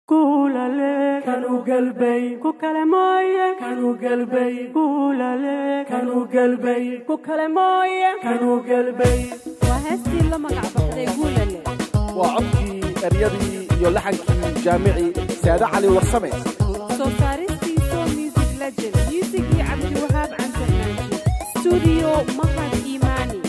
كولالي كانوا قلبي كوكالماي كانوا قلبي كولالي كانوا قلبي كوكالماي كانوا قلبي وهستي لما قعبقدي كولالي وعبكي أريدي يلحنكي جامعي سادة علي ورسمي سوساريستي سو ميوزك ليجند ميوزكي عبد الوهاب عن سناجي ستوديو مهد إيماني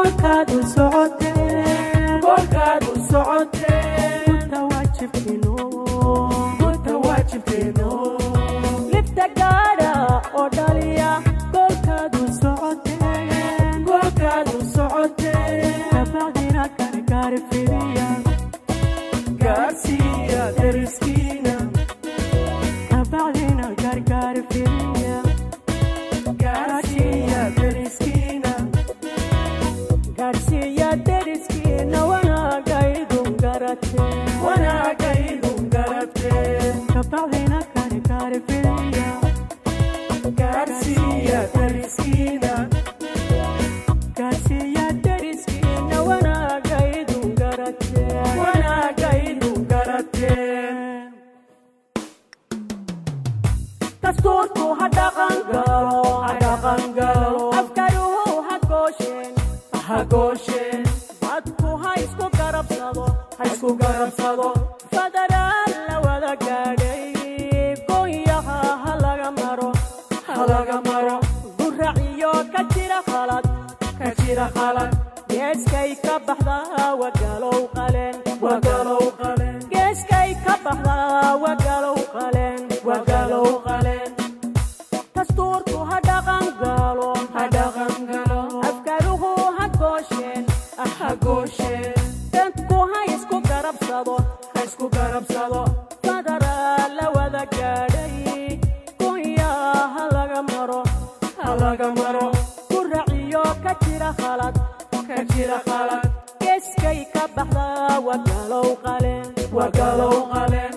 golkaadu socotee golkaadu socotee mutawaajibkeeno lifta gaadha oo dhaliya golkaadu socotee kabacdina gargaar fidiya gaarsiiya deriskiina kabacdina gargaar fidiya gaarsiiya deriskiina gaarsiiya deriskiina wanaagaydun garatee kabacdina gargaar fidiya gaarsiiya deriskiina gaarsiiya deriskiina wanaagaydun garatee dastuurku ha dhaqan galo afkaruhu ha goosheen dadku ha isku garabsado federaal la wada gaadhay goonyaha ha laga maro guraciyo ka jira khalad geeskay ka baxdaa wagalow qaleen geeskay ka baxdaa wagalow qaleen dastuurku ha dhaqan galo afkaruhu ha goosheen dadku ha isku garabsado federaal la wada gaadhay goonyaha ha laga maro guraciyo ka jira khalad geeskay ka baxdaa wagalow qaleen